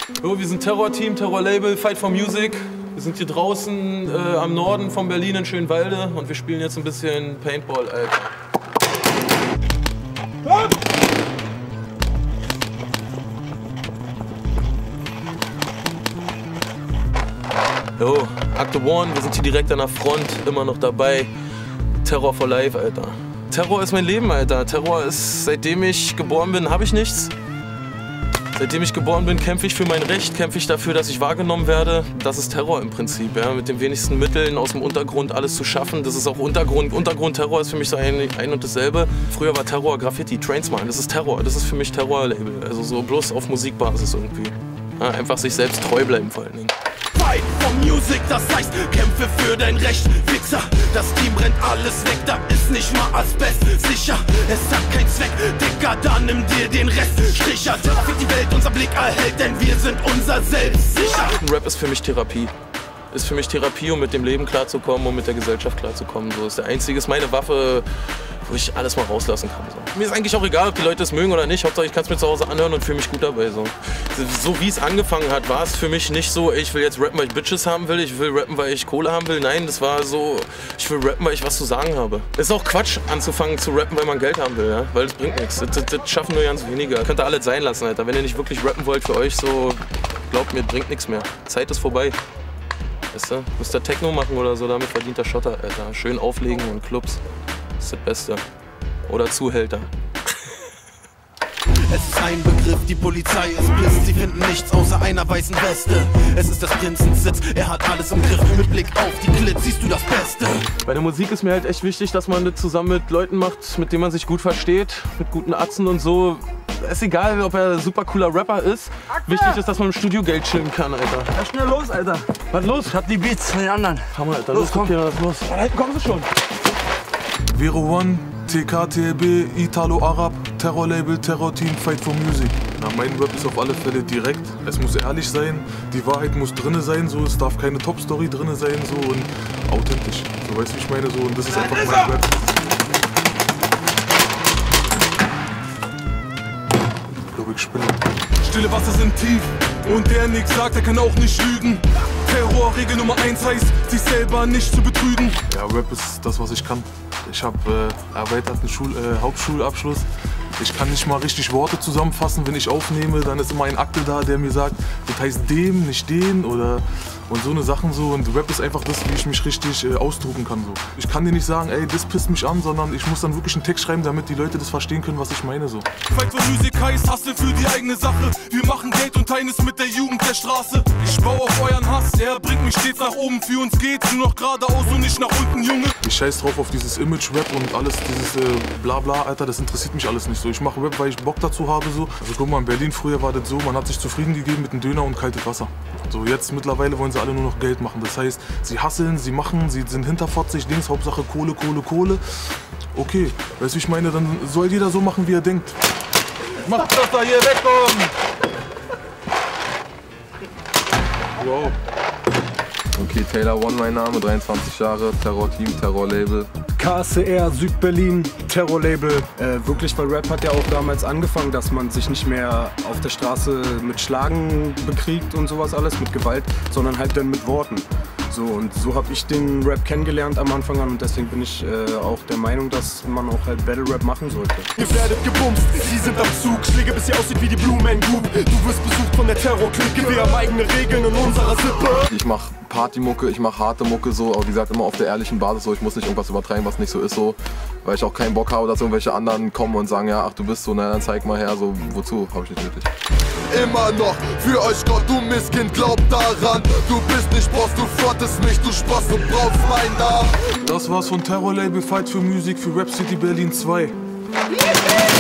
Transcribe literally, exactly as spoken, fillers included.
Jo, wir sind Terror-Team, Terror-Label, Fight for Music. Wir sind hier draußen äh, am Norden von Berlin in Schönwalde und wir spielen jetzt ein bisschen Paintball, Alter. Jo, Akte One, wir sind hier direkt an der Front, immer noch dabei. Terror for life, Alter. Terror ist mein Leben, Alter. Terror ist, seitdem ich geboren bin, habe ich nichts. Seitdem ich geboren bin, kämpfe ich für mein Recht, kämpfe ich dafür, dass ich wahrgenommen werde. Das ist Terror im Prinzip, ja. Mit den wenigsten Mitteln aus dem Untergrund alles zu schaffen. Das ist auch Untergrund. Untergrundterror ist für mich so ein, ein und dasselbe. Früher war Terror Graffiti, Trainsman. Das ist Terror. Das ist für mich Terror-Label. Also so bloß auf Musikbasis irgendwie. Ja, einfach sich selbst treu bleiben vor allen Dingen. Fight for Music, das heißt, kämpfe für dein Recht, Wichser. Das Team rennt alles weg, da ist nicht mal Asbest sicher. Es hat keinen Zweck, Dicker, dann nimm dir den Rest. Stricher, Terror fickt die Welt, unser Blick erhält, denn wir sind unser Selbst sicher. Rap ist für mich Therapie. Ist für mich Therapie, um mit dem Leben klarzukommen, um mit der Gesellschaft klarzukommen. So ist der einzige, ist meine Waffe, wo ich alles mal rauslassen kann. So. Mir ist eigentlich auch egal, ob die Leute es mögen oder nicht. Hauptsache ich kann es mir zu Hause anhören und fühle mich gut dabei. So, so wie es angefangen hat, war es für mich nicht so, ich will jetzt rappen, weil ich Bitches haben will, ich will rappen, weil ich Kohle haben will. Nein, das war so, ich will rappen, weil ich was zu sagen habe. Ist auch Quatsch, anzufangen zu rappen, weil man Geld haben will, ja? Weil das bringt nichts. Das, das, das schaffen nur ganz wenige. Könnt ihr alles sein lassen, Alter. Wenn ihr nicht wirklich rappen wollt für euch, so glaubt mir, bringt nichts mehr. Zeit ist vorbei. Weißt du? Müsst ihr Techno machen oder so, damit verdient der Schotter, Alter. Schön auflegen in Clubs. Das ist das Beste. Oder Zuhälter. Es ist ein Begriff, die Polizei ist blind. Sie finden nichts außer einer weißen Weste. Es ist das Prinzensitz, er hat alles im Griff. Mit Blick auf die Klitz siehst du das Beste. Bei der Musik ist mir halt echt wichtig, dass man das zusammen mit Leuten macht, mit denen man sich gut versteht. Mit guten Atzen und so. Ist egal, ob er ein super cooler Rapper ist. Wichtig ist, dass man im Studio Geld chillen kann, Alter. Ja, schnell los, Alter. Was los? Ich hab die Beats von den anderen. Hammer, Alter. Los, komm. Los, los. Da hinten kommen sie schon. Vero One, T K, T L B, Italo Arab, Terror-Label, Terror-Team, Fight for Music. Na, mein Rap ist auf alle Fälle direkt. Es muss ehrlich sein, die Wahrheit muss drinne sein, so. Es darf keine Top-Story drinne sein, so. Und authentisch. So, weißt du, wie ich meine, so. Und das ist einfach mein Rap. Ich glaube, ich spinne. Stille Wasser sind tief und der nix sagt, der kann auch nicht lügen. Terror-Regel Nummer eins heißt, sich selber nicht zu betrügen. Ja, Rap ist das, was ich kann. Ich habe äh, erweiterten Schul äh, Hauptschulabschluss. Ich kann nicht mal richtig Worte zusammenfassen. Wenn ich aufnehme, dann ist immer ein Akte da, der mir sagt, das heißt dem, nicht den oder und so eine Sachen so. Und Rap ist einfach das, wie ich mich richtig äh, ausdrucken kann. So. Ich kann dir nicht sagen, ey, das pisst mich an, sondern ich muss dann wirklich einen Text schreiben, damit die Leute das verstehen können, was ich meine. So. Fight for Music heißt Hustle für die eigene Sache. Wir machen Geld und teilen es mit der Jugend der Straße. Ich baue auf euren Hass, er bringt mich stets nach oben. Für uns geht's nur noch geradeaus und nicht nach unten, Junge. Ich scheiß drauf auf dieses Image-Rap und alles, dieses äh, Blabla, Alter, das interessiert mich alles nicht so. Ich mache Rap, weil ich Bock dazu habe. So. Also guck mal, in Berlin früher war das so, man hat sich zufrieden gegeben mit einem Döner und kaltem Wasser. So, jetzt mittlerweile wollen sie alle nur noch Geld machen. Das heißt, sie hasseln, sie machen, sie sind hinterfotzig, Dings, Hauptsache Kohle, Kohle, Kohle. Okay, weißt du, ich meine, dann soll jeder so machen, wie er denkt. Macht das da hier, wegkommen! Wow. Okay, Taylor One mein Name, dreiundzwanzig Jahre, Terror-Team, Terror-Label. K C R Südberlin, Terror-Label. Äh, wirklich, weil Rap hat ja auch damals angefangen, dass man sich nicht mehr auf der Straße mit Schlagen bekriegt und sowas alles, mit Gewalt, sondern halt dann mit Worten. So, und so habe ich den Rap kennengelernt am Anfang an und deswegen bin ich äh, auch der Meinung, dass man auch halt Battle Rap machen sollte. Ihr werdet gebumst, sie sind am Zug, Schläge bis ihr aussieht wie die Blue Man Group. Du wirst besucht von der Terror-Clique, wir haben eigene Regeln in unserer Sippe. Ich mach Partymucke, ich mach harte Mucke so, aber wie gesagt immer auf der ehrlichen Basis so. Ich muss nicht irgendwas übertreiben, was nicht so ist so, weil ich auch keinen Bock habe, dass irgendwelche anderen kommen und sagen, ja, ach du bist so, na dann zeig mal her, so wozu, habe ich nicht nötig. Immer noch für euch Gott, du Misskind, glaub daran. Du bist nicht Boss, du frottest mich, du Spaß und brauchst meinen Namen. Das war's von Terror-Label, Fight for Music für Rap City Berlin zwei.